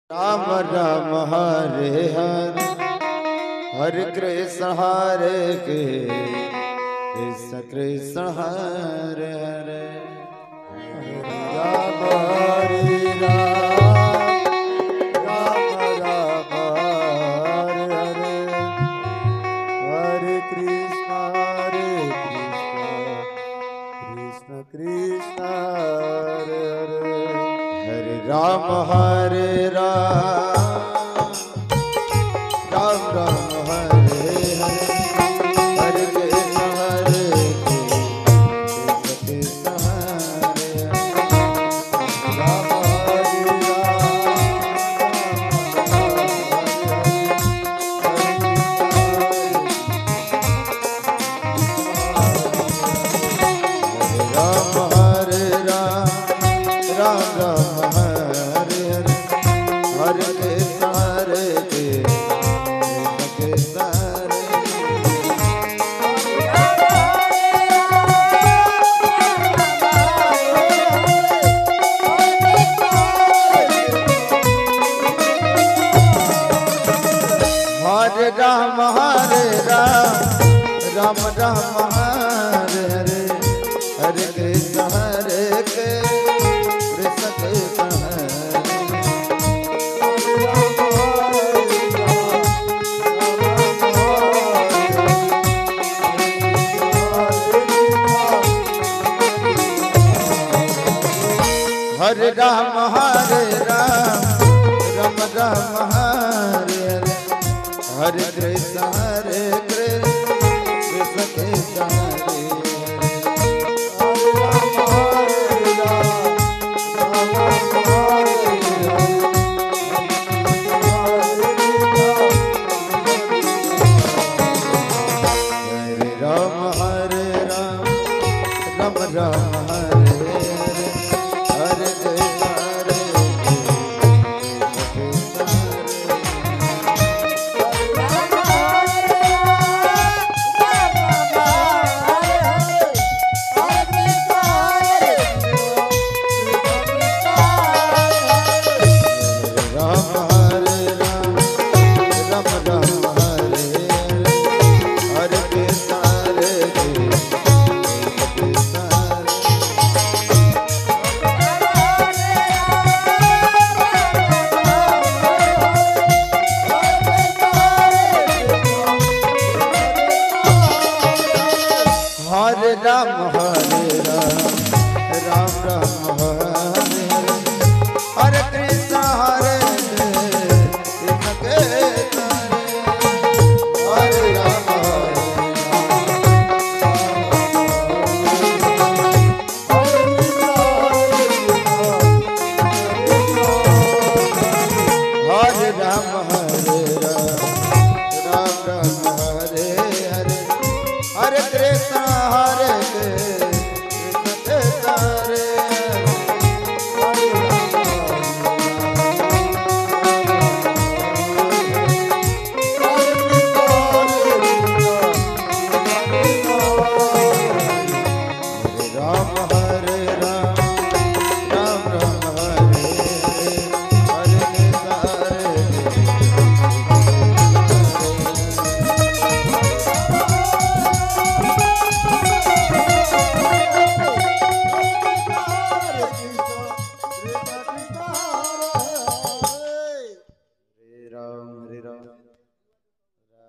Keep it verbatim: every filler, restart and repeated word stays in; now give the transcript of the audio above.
Ram Ram Hare Hare Hare Krishna Hare Krishna Krishna Hare Hare Ram Hare Ram Ram Ram Hare Hare Hare Krishna Hare Krishna Krishna Krishna Hare Hare Hare Ram Hare Ram Ram Ram Hare Hare Hare Krishna Hare Krishna Krishna Hare Hare Ram Hare Ram Hare Ram Ram Ram Hare Hare Hare Krishna Hare Krishna Hare Hare Ram Hare Ram Ram Ram Hare Hare Hare Krishna Hare Krishna Krishna Hare Ram Hare Ram Ram Ram Hare Hare Hare Krishna Hare Krishna Krishna Hare Hare Ram Hare Ram Ram Ram Hare Hare Hare Krishna Hare Krishna Ram Hare Ram Ram Ram Hare Hare Hare Krishna Hare Krishna Hare Ram Hare Ram Ram Ram Hare Hare Hare Krishna Hare Krishna Krishna Hare Ram Hare Ram Hare Ram Ram Ram Hare Hare Hare Krishna Hare Krishna Krishna Hare Ram Hare Ram Ram Ram Hare Hare Hare Krishna Hare Hare Ram